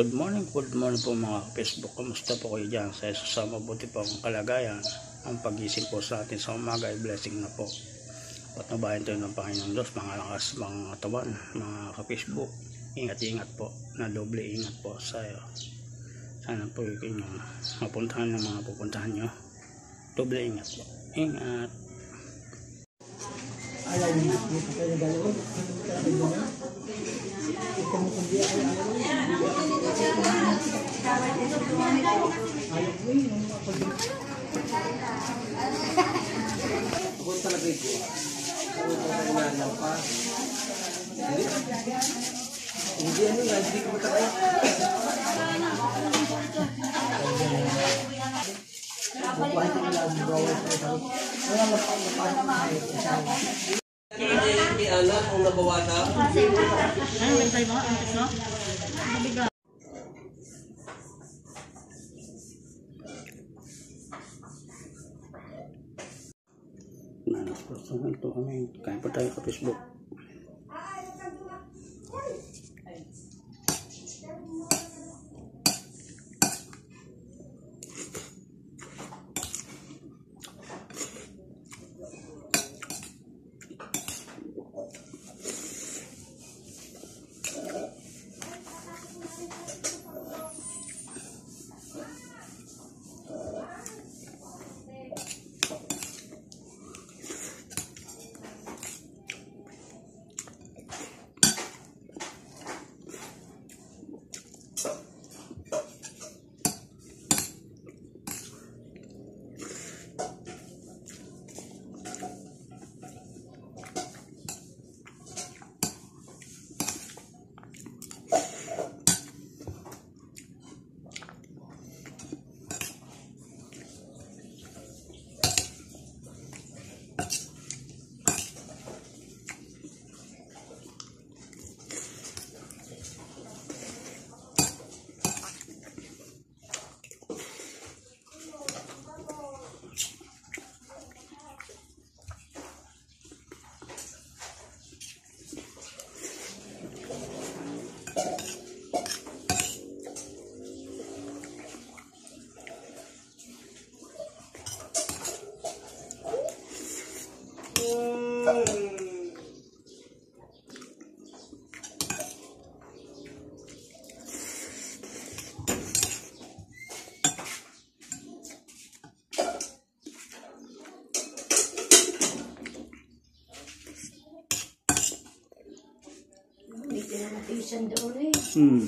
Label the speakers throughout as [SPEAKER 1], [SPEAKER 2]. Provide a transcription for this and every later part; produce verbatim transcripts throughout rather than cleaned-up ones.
[SPEAKER 1] Good morning, good morning po mga Facebook. Kamusta po kayo dyan? Sa sa mabuti po ang kalagayan. Ang pagising po sa atin sa umaga ay blessing na po. Patnubayan tayo ng Panginoong Diyos, mga lakas, mga katawan, mga ka-Facebook. Ingat-ingat po, na doble ingat po sa iyo. Sana po yung mapuntahan ng mga pupuntahan nyo. Doble ingat po. Ingat.
[SPEAKER 2] Alam niyo, dito kayo dalawa.
[SPEAKER 3] Punta na dito. Punta na pa. Hindi ano nga, hindi ko matakay. Hindi alam kung nabawata.
[SPEAKER 2] Ay, bantay mo, antes no? Mabigat.
[SPEAKER 1] Nah, ito kami. Kain pa tayo sa Facebook. Hmm.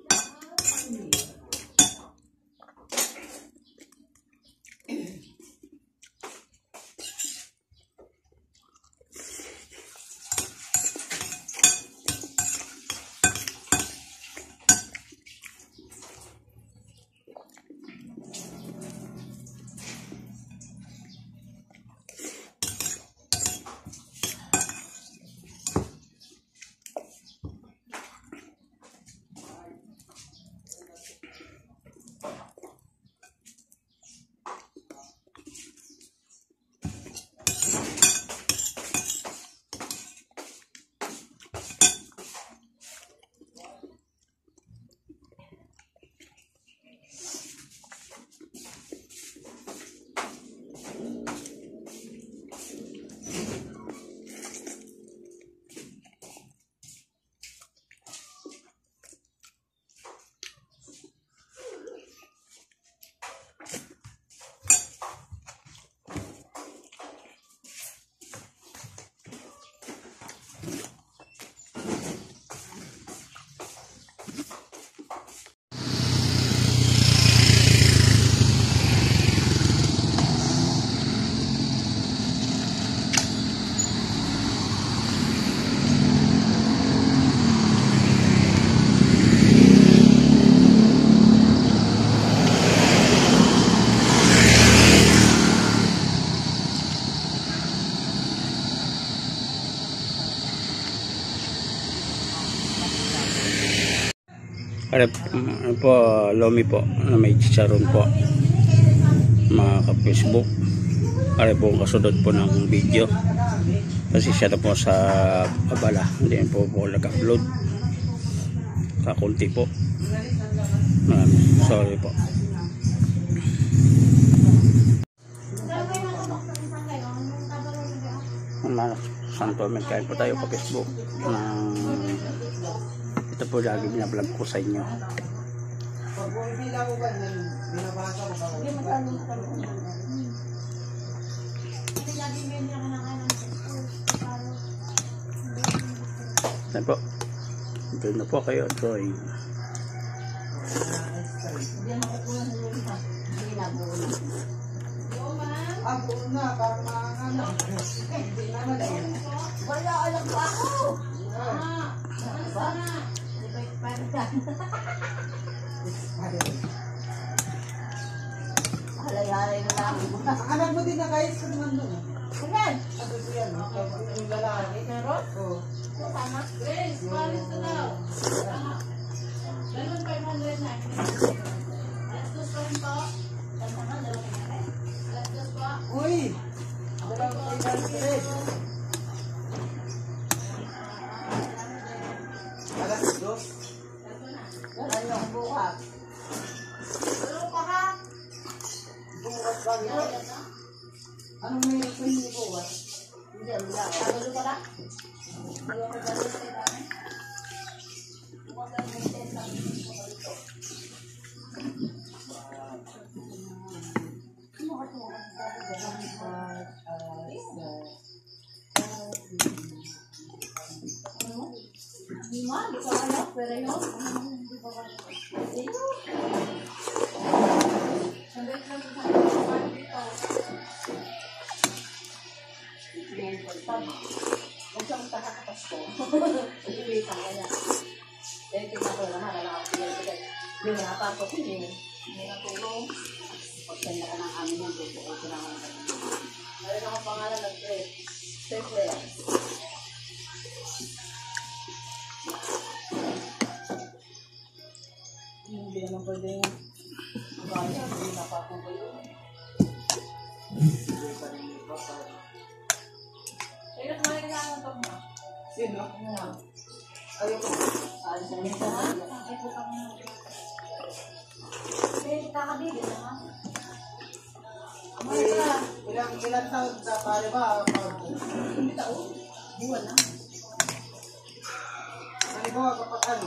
[SPEAKER 1] Ano po, lomi po na may chicharon po mga ka-Facebook. Ano po ang kasunod po ng video kasi siya na po sa abala, hindi po po nag-upload kakunti po. Maraming sorry po. Mga Santo, may kain po tayo pa Facebook ng ito po lagi binablog ko sa inyo. Yan po, doon na po kayo drawing.
[SPEAKER 3] Ako na, para makakana.
[SPEAKER 4] Wala, alam ko ako. Ah, sana. Halay-halay na lang.
[SPEAKER 3] Anak mo din na guys, kung naman doon.
[SPEAKER 4] Kunan.
[SPEAKER 3] Ako siya, no? Yung lalaki.
[SPEAKER 4] Meron?
[SPEAKER 3] Oo.
[SPEAKER 4] Tama.
[SPEAKER 2] Grace, palis na daw. Ganun five hundred na. Let's do some po.
[SPEAKER 4] Tama, dalawa na rin.
[SPEAKER 2] Let's do po.
[SPEAKER 3] Uy! Wala ko kayo dahil sa red. Alas dos.
[SPEAKER 4] Wala yung bukas.
[SPEAKER 2] Ano pa ha?
[SPEAKER 3] Bukas ba yun? Anong meron sa inyo bukas?
[SPEAKER 4] Hindi, wala. Tagulo ka na? Hindi ako tagulo sa dami. Bukas ang may test ang ito. Ano ka ito? Hindi mo, hindi ko alam, pero yun. Hindi ko alam. Sandali lang sa akin dito. Huwag siyang takakapas ko. Pag-iwitan ka niya. Eh, tignan ko naman, alam ako pinag-ibigay. Yung nakapar ko, hindi. Hindi natulong. Pag-senda ka ng amin yung tuto. O, pinangalan ka naman. Mayroon akong pangalan ng Trey. Trey Player. Hindi naman pwede yung bagay. Hindi napapugoy yun. Kaya kumain ka ng tog mo.
[SPEAKER 3] Sino?
[SPEAKER 4] Ano nga?
[SPEAKER 3] Ayoko.
[SPEAKER 4] Alis na nito. Ay, putang mo. Eh, kakabili na nga.
[SPEAKER 3] Eh, ilang, ilang taon sa pare ba?
[SPEAKER 4] Hindi taon. Buwan na.
[SPEAKER 3] Halimbawa kapag ano?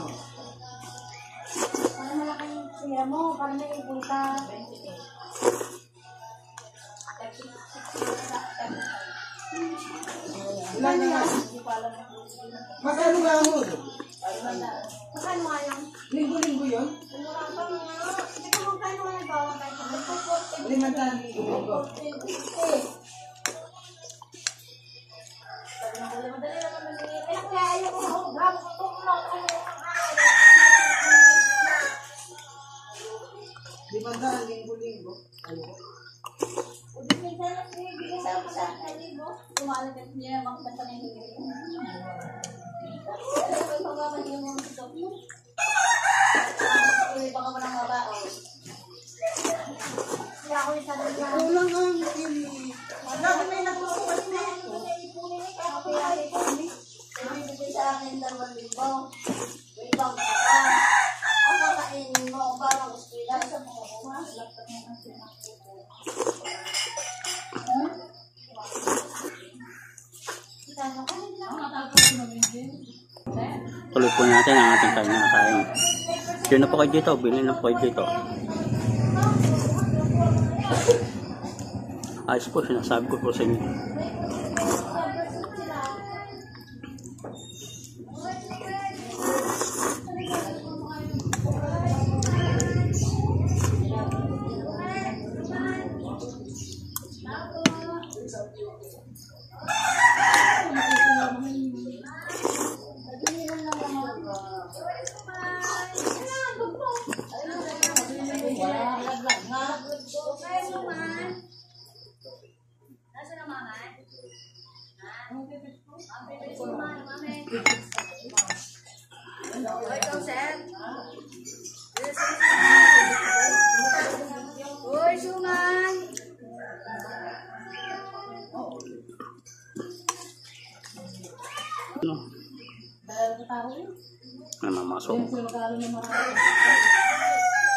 [SPEAKER 4] Para malaki yung siya mo, para may ipunta.
[SPEAKER 3] Ilan na nga?
[SPEAKER 4] Hindi ko alam ang
[SPEAKER 3] Magkano nga mo?
[SPEAKER 4] Magkano nga yan?
[SPEAKER 3] Linggo-linggo yun?
[SPEAKER 4] Ano nga ba nga? Hindi ko magkano nga nagawa kayo.
[SPEAKER 3] Limandaan linggo.
[SPEAKER 4] Sabi na ko, madali naman maningin. Kaya kaya ayaw ko ako. Bravo ko ito.
[SPEAKER 3] Limandaan linggo-linggo. Ayoko.
[SPEAKER 4] Hindi minsan lang sinibigay sa ako sa akin. Tumalagay niya naman kanta na hindi. May pagkakas niya mga ito. Uy, baka mo nang mabao. Kaya ako yung sabi na.
[SPEAKER 3] Kulang ang pili. Lagi may nagsusulat dito.
[SPEAKER 4] Ako yung ay ko. Ibibigay sa akin dalawang libo. May ibang kata. Ang kakainin mo, parang ospital sa mga bumas. Laptop mo kasi nakikita.
[SPEAKER 1] Tuloy po natin ang ating kain na kain. Yun na po kayo dito, bilhin na po kayo dito. Ayos po, sinasabi ko po sa inyo.
[SPEAKER 4] Uy, suman!
[SPEAKER 1] Ano?
[SPEAKER 4] Dahil sa tao yun.
[SPEAKER 1] Namamasok.
[SPEAKER 4] Kung magkakaroon ng marami.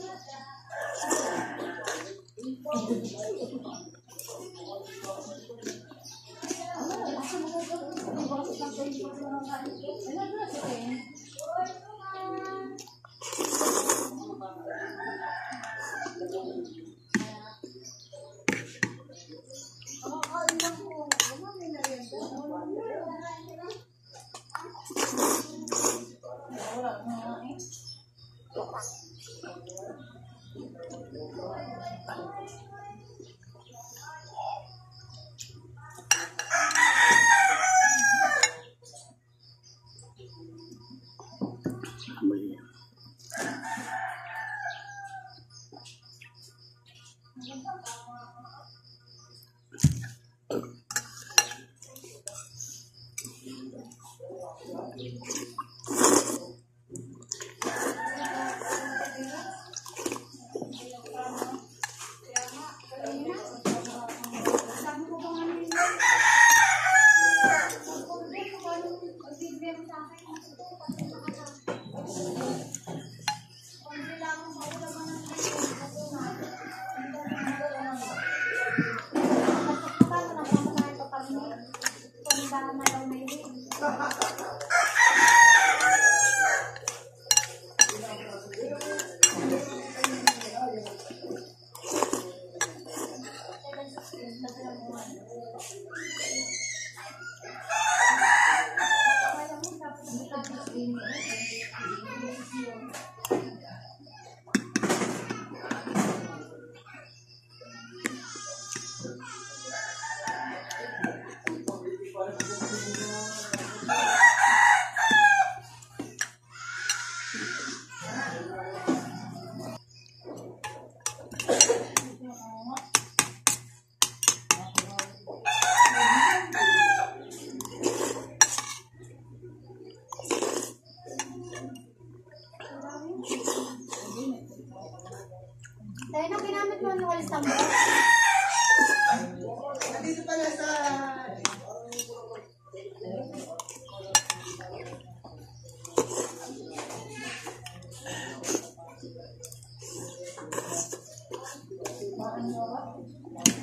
[SPEAKER 1] May
[SPEAKER 4] Tayo na ginamit mo ng walis tambor.
[SPEAKER 3] Nandito pala sa...
[SPEAKER 4] Ano